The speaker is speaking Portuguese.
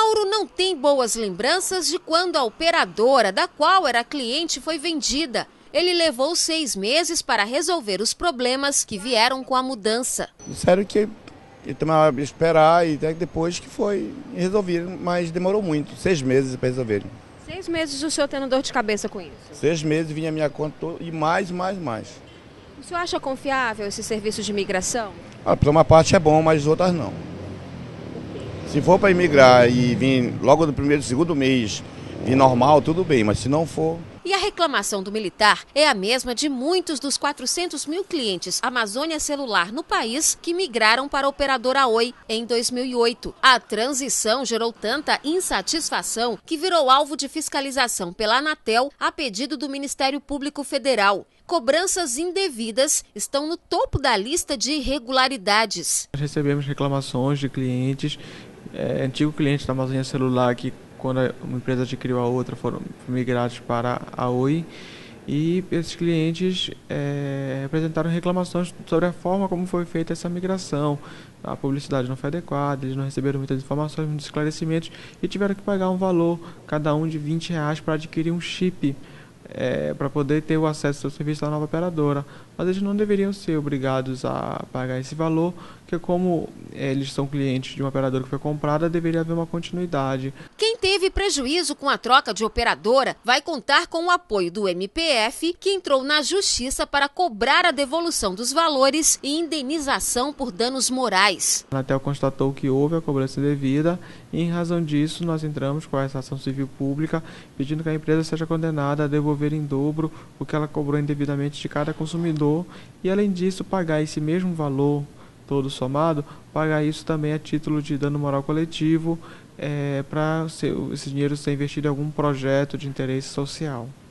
Mauro não tem boas lembranças de quando a operadora da qual era cliente foi vendida. Ele levou 6 meses para resolver os problemas que vieram com a mudança. Disseram que ia esperar e até depois que foi resolvido, mas demorou muito, 6 meses para resolverem. 6 meses o senhor tendo dor de cabeça com isso? 6 meses vinha a minha conta e mais. O senhor acha confiável esse serviço de imigração? Para uma parte é bom, mas outras não. Se for para imigrar e vir logo no primeiro, segundo mês, vir normal, tudo bem, mas se não for... E a reclamação do militar é a mesma de muitos dos 400 mil clientes Amazônia Celular no país que migraram para a operadora Oi em 2008. A transição gerou tanta insatisfação que virou alvo de fiscalização pela Anatel a pedido do Ministério Público Federal. Cobranças indevidas estão no topo da lista de irregularidades. Nós recebemos reclamações de clientes, antigos clientes da Amazônia Celular que quando uma empresa adquiriu a outra, foram migrados para a Oi, e esses clientes apresentaram reclamações sobre a forma como foi feita essa migração. A publicidade não foi adequada, eles não receberam muitas informações, muitos esclarecimentos e tiveram que pagar um valor, cada um de R$20, para adquirir um chip, para poder ter o acesso ao serviço da nova operadora. Mas eles não deveriam ser obrigados a pagar esse valor, porque como eles são clientes de uma operadora que foi comprada, deveria haver uma continuidade. Quem teve prejuízo com a troca de operadora vai contar com o apoio do MPF, que entrou na justiça para cobrar a devolução dos valores e indenização por danos morais. A Anatel constatou que houve a cobrança indevida e, em razão disso, nós entramos com essa ação civil pública pedindo que a empresa seja condenada a devolver em dobro o que ela cobrou indevidamente de cada consumidor e, além disso, pagar esse mesmo valor todo somado, pagar isso também a título de dano moral coletivo, para esse dinheiro ser investido em algum projeto de interesse social.